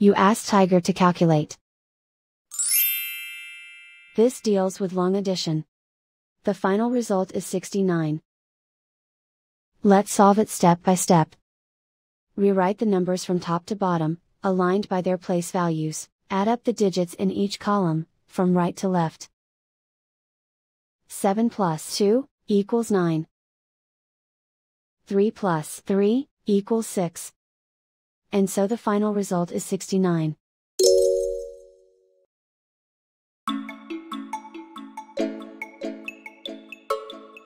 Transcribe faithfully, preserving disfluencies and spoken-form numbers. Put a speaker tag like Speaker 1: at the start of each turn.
Speaker 1: You ask Tiger to calculate. This deals with long addition. The final result is sixty-nine. Let's solve it step by step. Rewrite the numbers from top to bottom, aligned by their place values, add up the digits in each column, from right to left. seven plus two, equals nine. three plus three, equals six. And so the final result is sixty-nine.